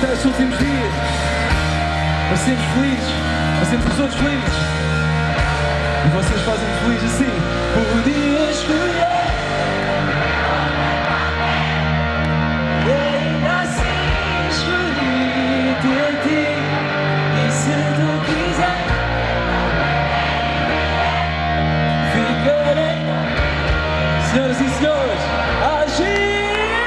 até os últimos dias. Mas sempre felizes, mas sempre os outros felizes. E vocês fazem-me feliz assim. Podia escolher. E ainda assim escolhi-te a ti. E se tu quiser, ficarei. Senhoras e senhores, agir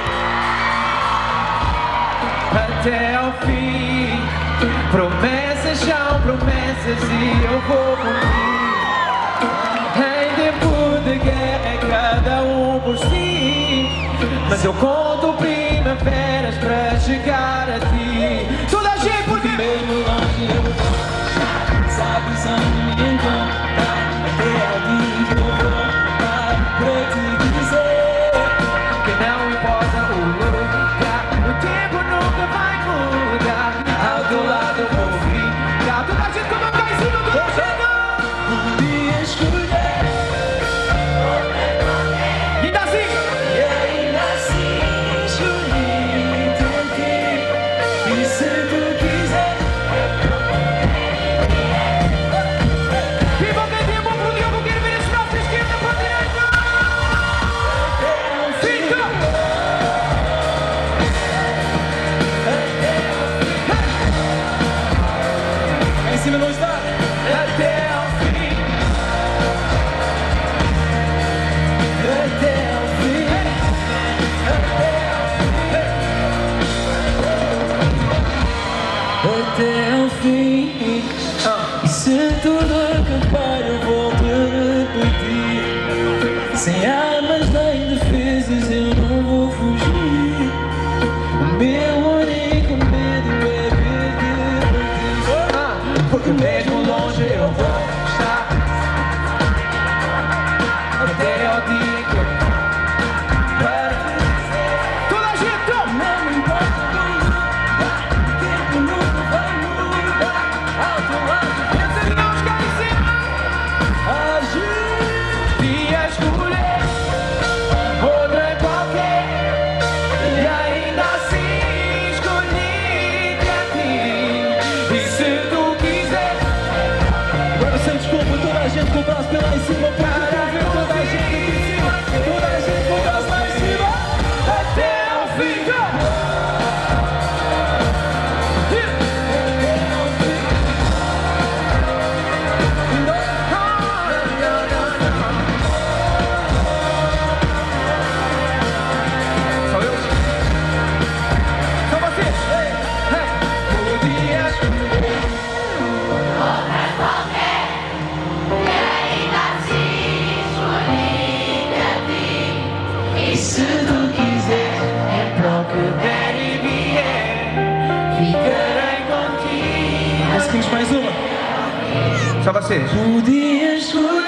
até ao fim. Promessas são promessas e eu vou cumprir. Em tempo de guerra é cada um por si, mas eu conto primaveras para chegar a ti. Toda a gente porque mesmo longe eu vou, sabes onde me encontrar. Até ao dia que eu vou para te dizer que não importa o lugar, o tempo nunca vai mudar. Ao teu lado eu vou ficar. Toda a gente com a mão em cima do chão. Podia escolher. E ainda assim, escolhi-te a ti. E se tu quiser, e vou ter tempo pro dia, eu vou querer ver esse braço da esquerda para a direita. Fica! Em cima não está. Até ao fim. Até ao fim. Até ao fim. E se tudo acabar eu volto a repetir. Sem armas nem defesas eu não vou fugir. O meu único medo é perder. Porque mesmo longe eu vou estar. Até ao dia que eu para toda a gente não me importa o tempo nunca vai mudar. Ao teu lado pensa não ficar em cima. Agir e escolher outra qualquer. E ainda assim escolhi-te a ti. E se tu quiser, agora sem desculpa, toda a gente com o braço pela lá em cima para ver toda a gente aqui em cima. Toda a gente com o braço lá em cima. Até ao fim. Só eu? Só vocês? Podia escolher. E se tu quiser, é para o que der e vier, ficarei contigo. Conseguimos mais uma? Só vocês? Podia escolher.